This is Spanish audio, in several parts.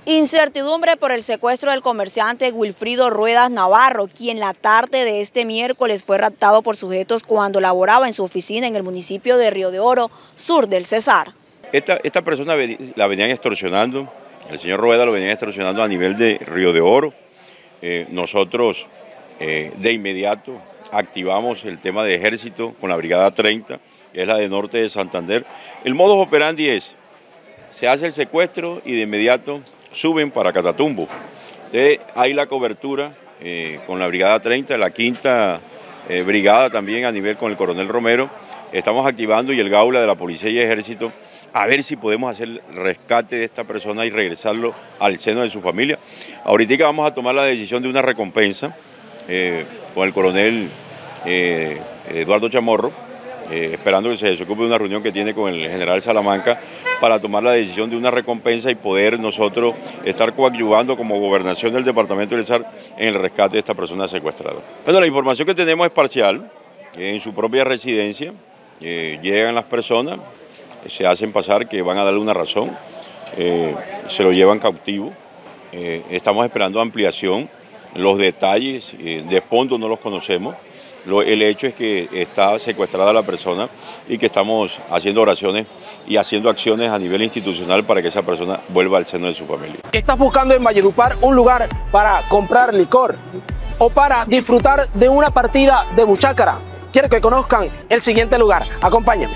Incertidumbre por el secuestro del comerciante Wilfrido Ruedas Navarro, quien la tarde de este miércoles fue raptado por sujetos cuando laboraba en su oficina en el municipio de Río de Oro, sur del Cesar. Esta persona la venían extorsionando, el señor Ruedas lo venían extorsionando a nivel de Río de Oro. Nosotros de inmediato activamos el tema de ejército con la Brigada 30, que es la de Norte de Santander. El modus operandi es, se hace el secuestro y de inmediato suben para Catatumbo. Entonces, hay la cobertura con la Brigada 30, la 5ª Brigada también a nivel con el Coronel Romero. Estamos activando y el Gaula de la Policía y Ejército a ver si podemos hacer el rescate de esta persona y regresarlo al seno de su familia. Ahorita vamos a tomar la decisión de una recompensa con el Coronel Eduardo Chamorro, esperando que se desocupe de una reunión que tiene con el General Salamanca para tomar la decisión de una recompensa y poder nosotros estar coadyuvando como gobernación del departamento del Cesar en el rescate de esta persona secuestrada. Bueno, la información que tenemos es parcial. En su propia residencia llegan las personas, se hacen pasar que van a darle una razón, se lo llevan cautivo. Estamos esperando ampliación. Los detalles de fondo no los conocemos. El hecho es que está secuestrada la persona y que estamos haciendo oraciones y haciendo acciones a nivel institucional para que esa persona vuelva al seno de su familia. ¿Estás buscando en Valledupar un lugar para comprar licor o para disfrutar de una partida de buchácara? Quiero que conozcan el siguiente lugar. Acompáñenme.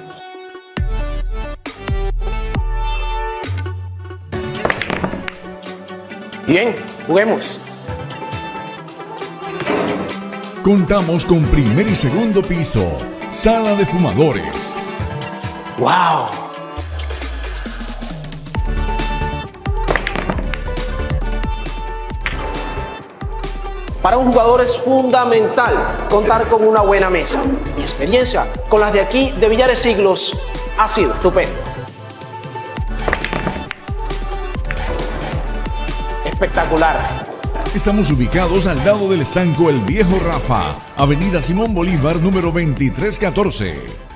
Bien, juguemos. Contamos con primer y segundo piso, sala de fumadores. ¡Wow! Para un jugador es fundamental contar con una buena mesa. Mi experiencia con las de aquí de Villares Siglos ha sido estupenda. Espectacular. Estamos ubicados al lado del estanco El Viejo Rafa, Avenida Simón Bolívar, número 2314.